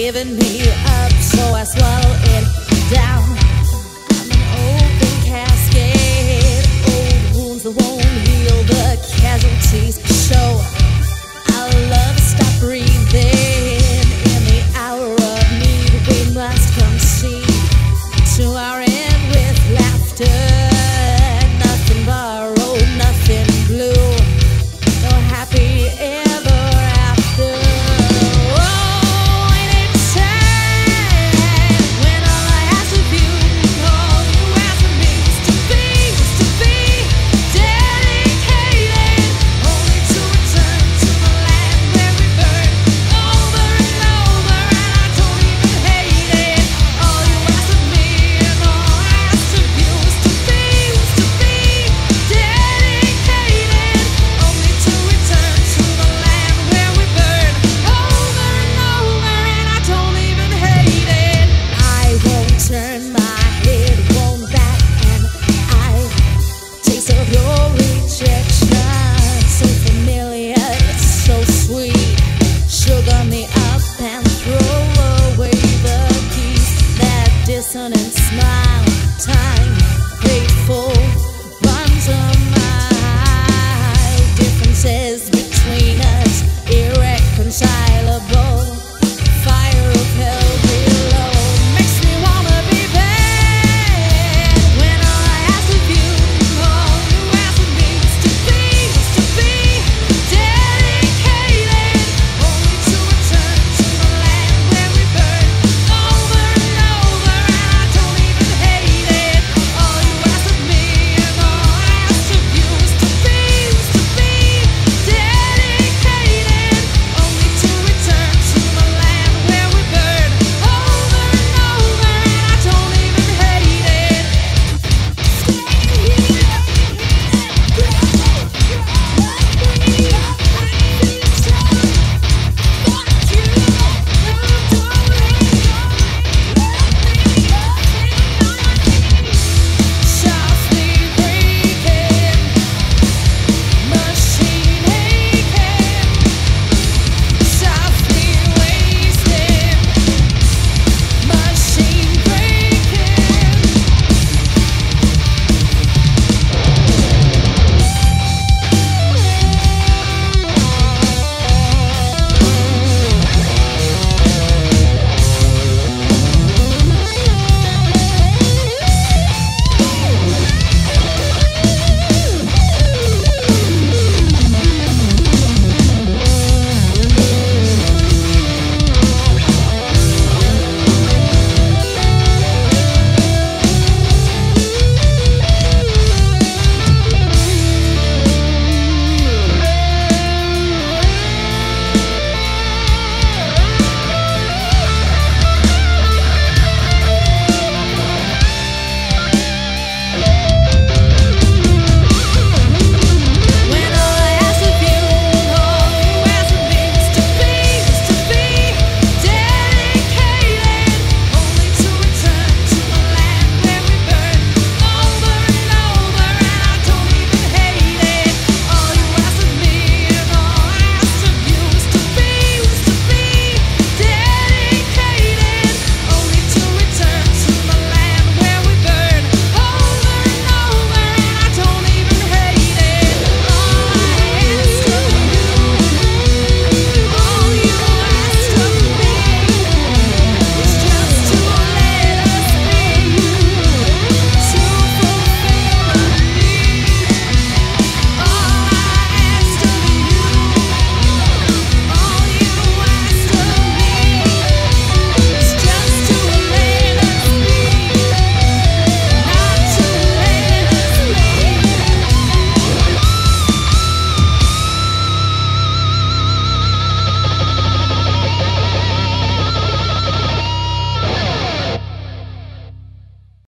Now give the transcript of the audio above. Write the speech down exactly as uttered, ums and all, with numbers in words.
giving me up, so I swallow it down. I'm an open casket, old wounds that won't heal, the casualties show. Our love stop breathing. In the hour of need, we must concede to our end with laughter. Nothing borrowed, nothing blue, no happy ever after. Oh, ain't it sad when all I ask of you, all you ask of me is to be, is to be dedicated, only to return to the land where we burn over and over, and I don't even hate it. All you ask of me and all I ask of you is to be, is to be dedicated, only to return to the land where we burn over and over, and I don't even hate it. I won't turn my head, won't back, and I taste of your rejection, so familiar, it's so sweet, sugar me up.